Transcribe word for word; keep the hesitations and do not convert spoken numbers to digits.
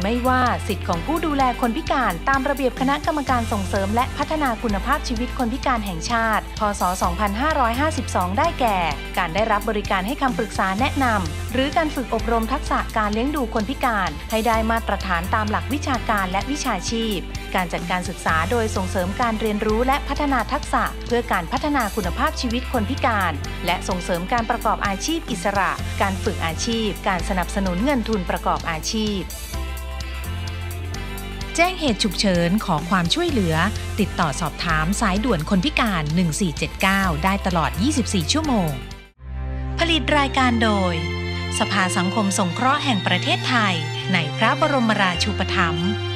ไม่ว่าสิทธิของผู้ดูแลคนพิการตามระเบียบคณะกรรมการส่งเสริมและพัฒนาคุณภาพชีวิตคนพิการแห่งชาติพ.ศ. สองพันห้าร้อยห้าสิบสองได้แก่การได้รับบริการให้คำปรึกษาแนะนำหรือการฝึกอบรมทักษะการเลี้ยงดูคนพิการให้ได้มาตรฐานตามหลักวิชาการและวิชาชีพการจัดการศึกษาโดยส่งเสริมการเรียนรู้และพัฒนาทักษะเพื่อการพัฒนาคุณภาพชีวิตคนพิการและส่งเสริมการประกอบอาชีพอิสระการฝึกอาชีพการสนับสนุนเงินทุนประกอบอาชีพแจ้งเหตุฉุกเฉินขอความช่วยเหลือติดต่อสอบถามสายด่วนคนพิการหนึ่งสี่เจ็ดเก้าได้ตลอดยี่สิบสี่ชั่วโมงผลิตรายการโดยสภาสังคมสงเคราะห์แห่งประเทศไทยในพระบรมราชูปถัมภ์